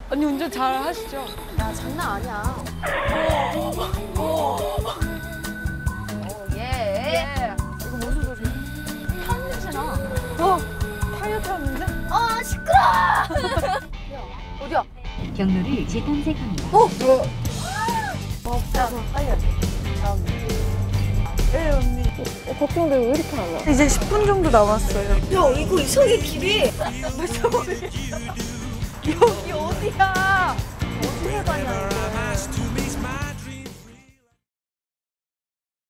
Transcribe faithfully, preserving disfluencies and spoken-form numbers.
언니 운전 잘 하시죠? 야, 장난 아니야. 오, 예. 예. 이거 무슨 소리야? 타는 냄새나. 어? 타이어 탔는데? 아, 시끄러워! 야, 어디야? 경로를 재탐색합니다. 어? 없어서 살려줘. 네, 언니. 어, 걱정돼. 왜 이렇게 안 와? 이제 십 분 정도 남았어요. 야, 이거 이상해, 길이. 여기 어디야? 어디에 가냐, 이거.